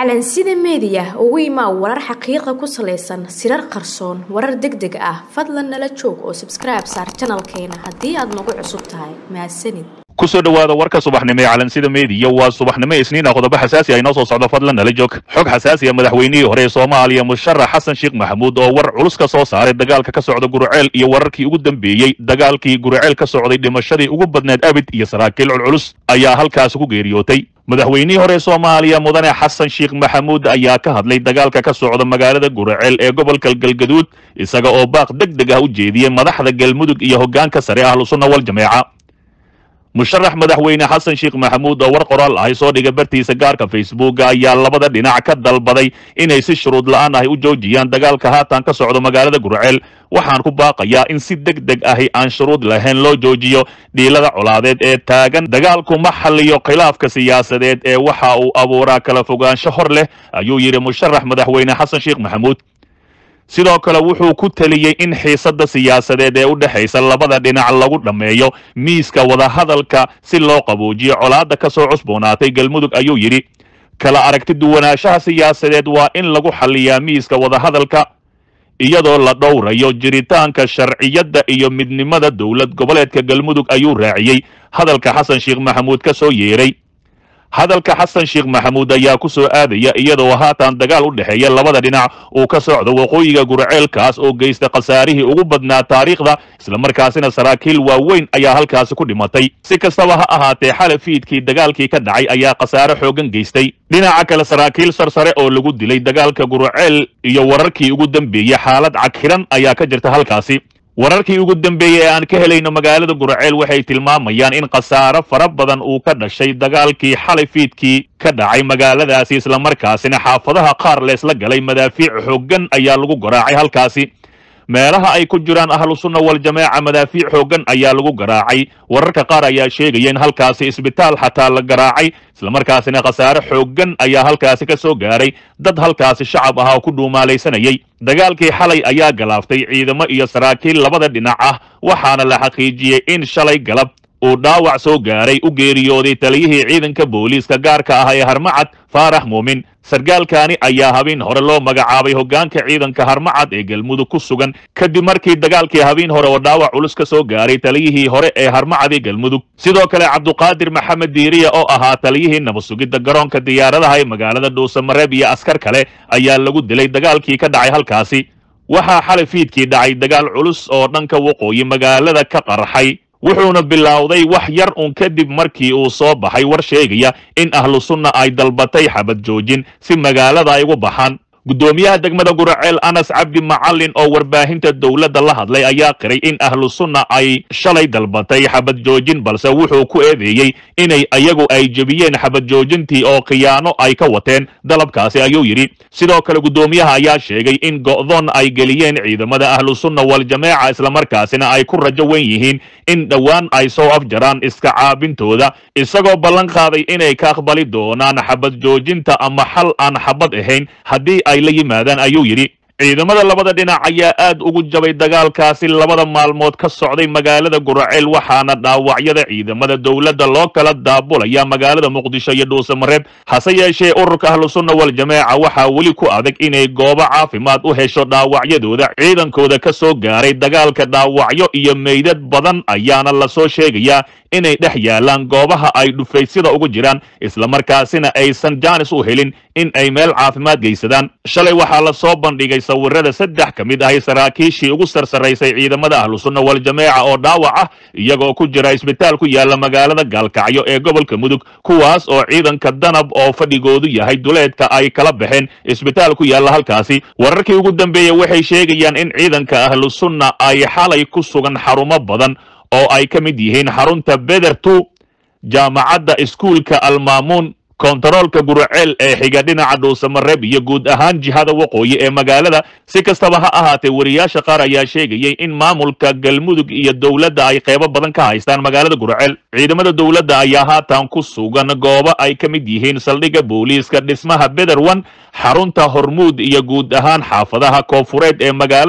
calansida media ugu imaa warar xaqiiqo ku saleysan sirar qarsoon warar degdeg ah fadlan nala joog oo subscribe saar channelkeena hadii aad nagu cusub tahay mahadsanid kusoo dhawaada warka subaxnimo ee calansida media waa subaxnimo isniin qodobo xasaasi ah inoo soo socdo fadlan nala joog xog xasaasi ah madaxweynihii hore Soomaaliya Musharax Xasan Sheekh Maxamuud oo war culus ka soo saaray dagaalka ka socda Gurceel iyo wararkii ugu dambeeyay dagaalkii Gurceel ka socday dhimashadii ugu badneed abid iyo saraakiil culus ayaa halkaas ku geeriyootay madaxweynihii hore Soomaaliya Mudane Xasan Sheekh Maxamuud ayaa ka hadlay dagaalka ka socda magaalada Gurceel ee gobolka Galgaduud isaga oo baaq degdeg ah u jeediyay madaxda Galmudug iyo hoggaanka sare ah Ahlusunna wal Jameeca musharax madaxweyne Xasan Sheekh Maxamuud oo war qoraal ah soo dhigay bartiisa gaarka Facebook ayaa labada dhinac ka dalbaday inay si shuruud la'aan ah u joojiyaan dagaalka haatan ka socda magaalada Gurceel waxaan ku baaqayaa in si degdeg ah aan shuruud lahayn loo joojiyo dhiilada colaadeed ee taagan dagaalku ma xalliyo khilaafka siyaasadeed ee waxa uu abuuraa kala fogaansho hor leh ayuu yiri musharax madaxweyne Xasan Sheekh Maxamuud sidoo kale wuxuu ku taliyay in xiisadda siyaasadeed ee u dhaxaysa labada dhinac lagu dhameeyo miiska wada hadalka si loo qaboojiyo colaadda ka soo cusboonaatay Galmudug ayuu yiri kala aragti duwanaanshaha siyaasadeed waa in lagu xalliyaa miiska wada hadalka iyadoo la dhowrayo jiritaanka sharciyadda iyo midnimada dawlad goboleedka Galmudug ayuu raaciyay hadalka Xasan Sheekh Maxamuud ka soo yeeray hadalka Xasan Sheekh Maxamuud ayaa ku soo aadaya iyadoo haatan dagaal u dhaxeeya labada dhinac uu ka socdo waqooyiga Gurceel kaas oo geystay khasaarihii ugu badnaa taariikhda isla markaasina saraakiil waaweyn ayaa halkaas ku dhimatay si kastaba ha ahaatee xalafiidkii dagaalkii ka dhacay ayaa khasaare xoogan geystay dhinaca kale saraakiil sarsare oo lagu dilay dagaalka Gurceel iyo wararkii ugu dambeeyay xaalad cakiran ayaa ka jirta halkaasi wararkii ugu dambeeyay aan ka helayno magaalada Gurceel waxay tilmaamayaan in khasaare fara badan uu ka dhashay dagaalkii xalafiidkii ka dhacay magaaladaasi isla markaasina xaafadaha qaar leesla galay madaafiic xoogan ayaa lagu garaacay halkaasi meelaha ay ku jiraan Ahlusunna wal Jameeca madaafiic xoogan ayaa lagu garaacay wararka qaar ayaa sheegaya in halkaasi isbitaal xataa la garaacay isla markaasina khasaare xoogan ayaa halkaasi ka soo gaaray dad halkaasi shacab ah oo ku dhuumaalaysanayay dagaalkii xalay ayaa galaaftay ciidamo iyo saraakiil labada dhinac ah waxaana la xaqiijiyay in shalay galab uu dhaawac soo gaaray u geeriyooday taliyihii ciidanka booliiska gaarka ah ee Harmacad Faarax Muumin sargaalkaani ayaa habeen hore loo magacaabay hoggaanka ciidanka Harmacad ee Galmudug ku sugan kadib markii dagaalkii habeen hore oo dhaawac culus ka soo gaaray taliyihii hore ee Harmacad ee Galmudug sidoo kale Cabduqaadir Maxamed Diiriye oo ahaa taliyihii nabad sugidda garoonka diyaaradaha ee magaalada Dhuusamareeb iyo askar kale ayaa lagu dilay dagaalkii ka dhacay halkaasi waxaa xalafiidkii dhacay dagaal culus oo dhanka waqooyi magaalada ka qarxay wuxuuna bilowday wax yar kadib markii uu soo baxay war sheegaya in Ahlusunna ay dalbatay xabad joojin si magaalada ay ugu baxaan gudoomiyaha degmada Gurceel Anas Cabdi Macallin oo warbaahinta dawladda la hadlay ayaa qiray in Ahlusunna ay shalay dalbatay xabad joojin balse wuxuu ku eedeeyay inay ayagu ay jabiyeen xabad joojintii oo khiyaano ay ka wateen dalabkaasi ayuu yiri sidoo kale gudoomiyaha ayaa sheegay in go'doon ay geliyeen ciidamada Ahlusunna wal Jameeca isla markaasina ay ku rajo weyn yihiin in dhawaan ay soo afjaraan iska caabintooda isagoo ballan qaaday inay ka aqbali doonaan xabad joojinta ama xal aan xabad ahayn haddii ay la yimaadaan ayuu yiri ciidamada labada dhinac ayaa aad ugu jabay dagaalkaasi labada maalmood ka socday magaalada Gurceel waxaana dhaawacyada ciidamada dawladda loo kala daabulaya magaalada Muqdisho iyo Dhuusamareeb hase yeeshee ururka Ahlusunna wal Jameeca waxaa weli ku adag inay goobo caafimaad u hesho dhaawacyadooda ciidankooda ka soo gaaray dagaalka dhaawacyo iyo meydad badan ayaana la soo sheegayaa inay dhex yaalaan goobaha ay dhufaysyada ugu jiraan isla markaasina aysan jaanis u helin in ay meel caafimaad geysadaan shalay waxaa la soo bandhigay sawirada saddex ka mid ah saraakiishii ugu sarsaraysay ciidamada Ahlusunna wal Jameeca oo dhaawac ah iyagoo ku jira isbitaal ku yaala magaalada Gaalkacyo ee gobolka Mudug kuwaas oo ciidanka danab oo fadhigoodu yahay duleedka ay kala baxeen isbitaal ku yaala halkaasi wararkii ugu dambeeyay waxay sheegayaan in ciidanka Ahlusunna ay xalay ku sugan xarumo badan oo ay ka mid yihiin xarunta Bedertu jaamacadda iskuulka Almaamuun kontaroolka Gurceel ee xiga dhinaca Dhuusamareeb iyo guud ahaan jihada waqooyi ee magaalada si kastaba ha ahaatee wariyaasha qaar ayaa sheegayay in maamulka Galmudug iyo dawladda ay qaybo badan ka haystaan magaalada Gurceel ciidamada dawladda ayaa haatan ku sugan goobo ay ka mid yihiin saldhigga booliiska dhismaha Bederwan xarunta Hormuud iyo guud ahaan xaafadaha koonfureed ee magaalada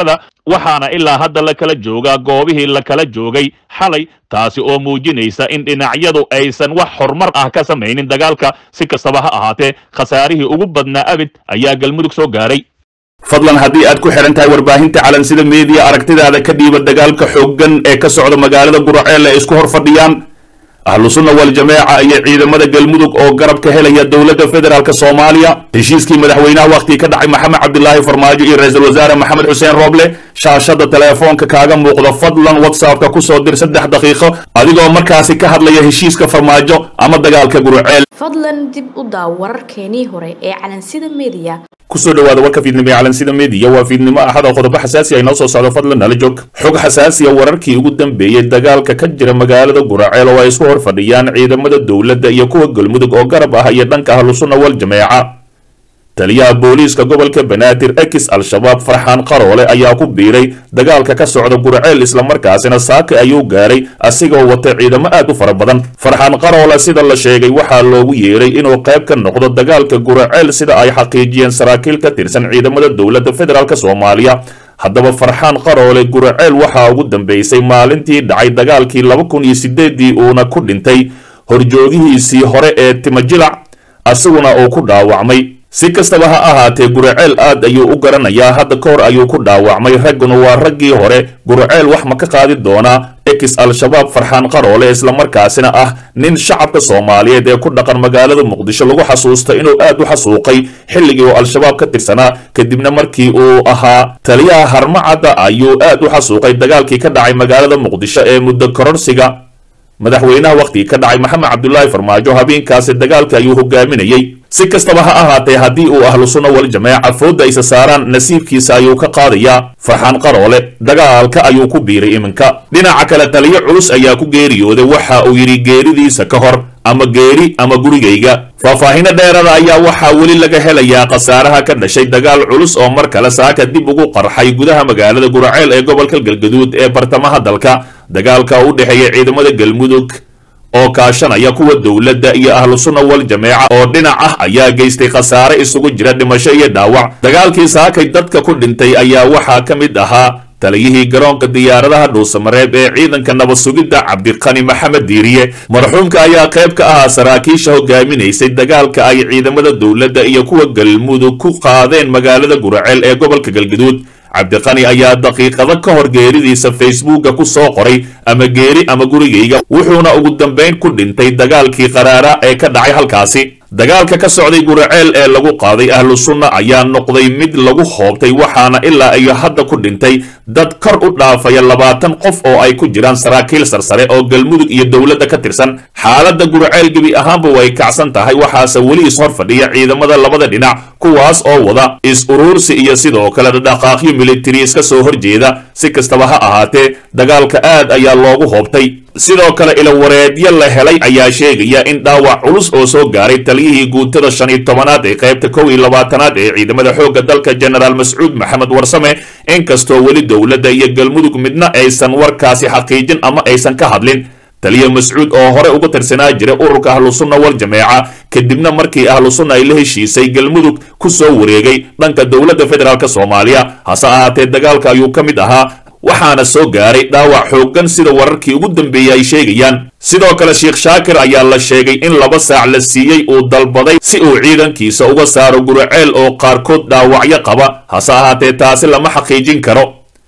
waxaana ilaa hadda la kala joogaa goobihii la kala joogay xalay taasi oo muujinaysa in dhinacyadu aysan wax horumar ah ka samaynin dagaalka. si kastaba ha ahaatee khasaarihii ugu badnaa abid ayaa galmudug soo gaaray. fadlan haddii aad ku xiran tahay warbaahinta calansida media aragtidaada ka dhiiba dagaalka xooggan ee ka socda magaalada guraceel ee isku hor fadhiyaan ahlu sunna wal jameeca iyo ciidamada galmudug oo garab ka helaya dowladda federaalka Soomaaliya. heshiiskii madaxweynaha waqti ka dhacay Maxamed Cabdilaahi Farmaajo iyo ra'iisul wasaare Maxamed Xuseen Roble. shaashada telefoonka kaaga muuqda fadlan WhatsApp-ka ku soo dir 3 daqiiqo adigoo markaasi ka hadlaya heshiiska Farmaajo ama dagaalka guraceel. fadlan dib u daaw wararkeenii hore ee calansida media. kusoo dhawaada warka fiidnimo ee calansida media waa fiidnimo ahad oo qodobo xasaasi ah inoo soo socdo fadlan nala joog. xog xasaasi ah wararkii ugu dambeeyay dagaalka ka jira magaalada guraceel oo ay isku hor fadhiyaan ciidamada dowladda iyo kuwa galmudug oo garab ah iyo dhanka ahlu sunna wal jameeca. taliyaha booliiska gobolka Banaadir ex al-shabaab Farxaan Qaroole ayaa ku biiray dagaalka ka socda guraceel isla markaasina saaka ayuu gaaray asigoo wata ciidamo aad u fara badan. Farxaan Qaroole sida la sheegay waxaa loogu yeeray inuu qayb ka noqdo dagaalka guraceel sida ay xaqiijiyeen saraakiil ka tirsan ciidamada dowladda federaalka Soomaaliya. haddaba Farxaan Qaroole guraceel waxaa ugu dambeysay maalintii dhacay dagaalkii 2008 uuna ku dhintay horjoogihiisii hore ee Timajilac asaguna uu ku dhaawacmay. si kastaba ha ahaatee guraceel aad ayuu u garanayaa hadda ka hor ayuu ku dhaawacmay ragguna waa raggii hore guraceel wax ma ka qaadi doonaa ex al-shabaab Farxaan Qaroole isla markaasina ah nin shacabka Soomaaliyeed ee ku dhaqan magaalada Muqdisho lagu xasuusto inuu aad u xasuuqay xilligii uu al-shabaab ka tirsanaa kadibna markii uu ahaa taliyaha Harmacada ayuu aad u xasuuqay dagaalkii ka dhacay magaalada Muqdisho ee muddo kororsiga madaxweynaha waqti ka dhacay Maxamed Cabdilaahi Farmaajo. habeenkaasi dagaalka ayuu hogaaminayay. si kastaba ha ahaatee haddii uu ahlu sunna wal jameeca fooda isa saaraan nasiibkiisa ayuu ka qaadayaa. Farxaan Qaroole dagaalka ayuu ku biiray iminka. dhinaca kale taliyo culus ayaa ku geeriyooday waxa uu yiri geeridiisa ka hor ama geeri ama gurigayga. faahfaahin dheerada ayaa waxaa weli laga helayaa khasaaraha ka dhashay dagaal culus oo mar kale saaka dib ugu qarxay gudaha magaalada guraceel ee gobolka Galgaduud ee bartamaha dalka. dagaalka u dhaxeeya ciidamada galmudug oo kaashanaya kuwa dowladda iyo ahlu sunna wal jameeca oo dhinac ah ayaa geystay khasaare isugu jira dhimasho iyo dhaawac. dagaalkii saakay dadka ku dhintay ayaa waxaa ka mid ahaa taliyihii garoonka diyaaradaha Dhuusamareeb ee ciidanka nabad sugidda Cabdiqani Maxamed Diiriye. marxuumka ayaa qayb ka ahaa saraakiisha hogaaminaysay dagaalka ay ciidamada dowladda iyo kuwa galmudug ku qaadeen magaalada guraceel ee gobolka Galgaduud. Cabdiqani ayaa daqiiqado ka hor geeridiisa Facebook ku soo qoray ama geeri ama gurigayga wuxuuna ugu dambeyn ku dhintay dagaalkii qaraara ee ka dhacay halkaasi. dagaalka ka socday guraceel ee lagu qaaday ahlu sunna ayaa noqday mid lagu hoobtay waxaana ilaa ay hadda ku dhintay dad kor u dhaafaya 20 qof oo ay ku jiraan saraakiil sarsare oo galmudug iyo dowladda ka tirsan. xaaladda guraceel gabi ahaanba way kacsan tahay waxaase weli is hor fadhiya ciidamada labada dhinac kuwaas oo wada is urursi iyo sidoo kale dhaqaaqyo military iska soo horjeeda. si kastaba ha ahaatee dagaalka aad ayaa loogu hoobtay. sidoo kale ila wareedyo la helay ayaa sheegaya in dhaawac culus oo soo gaaray taliyihii guutada 15aad ee qaybta 21aad ee ciidamada xoogga dalka General Mas'uud Maxamed Warsame inkastoo weli dowladda iyo galmudug midna aysan warkaasi xaqiijin ama aysan ka hadlin. taliya Mas'uud oo hore uga tirsanaa jiray ururka ahlu sunna wal jameeca kadibna markii ahlu sunna ay la heshiisay galmudug ku soo wareegay dhanka dowladda federaalka Soomaaliya. hase ahaatee dagaalka ayuu ka mid ahaa waxaana soo gaaray dhaawac xooggan sida wararkii ugu dambeeyay ay sheegayaan. sidoo kale Sheekh Shaakir ayaa la sheegay in 2 saac la siiyay uu dalbaday si uu ciidankiisa uga saaro guraceel oo qaarkood dhaawacyo qaba. hase ahaatee taasi lama xaqiijin karo.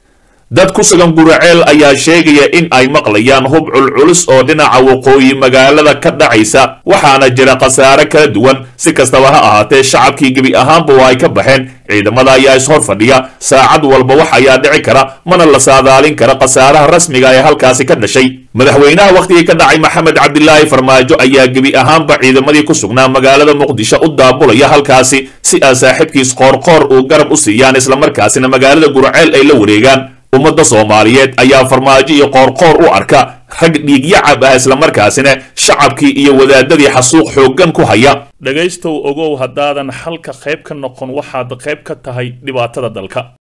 dad ku sugan guraceel ayaa sheegaya in ay maqlayaan hub culus oo dhinaca waqooyi magaalada ka dhacaysa waxaana jira khasaare kala duwan. si kastaba ha ahaatee shacabkii gabi ahaanba waa ay ka baxeen. ciidamada ayaa is hor fadhiya saacad walba wax ayaa dhici kara mana la saadaalin kara khasaaraha rasmiga ee halkaasi ka dhashay. madaxweynaha waqtigii ka dhacay Maxamed Cabdilaahi Farmaajo ayaa gabi ahaanba ciidamadii ku sugnaa magaalada Muqdisho u daabulaya halkaasi si ay saaxiibkiis qoorqoor uu garab u siiyaan isla markaasina magaalada guraceel ay la wareegaan. ummadda Soomaaliyeed ayaa Farmaajo iyo qoorqoor u arka rag dhiigyacab ah isla markaasina shacabkii iyo wadaadadii xasuuq xooggan ku haya. dhagaystow ogow haddaadan halka qayb ka noqon waxaad qayb ka tahay dhibaatada dalka.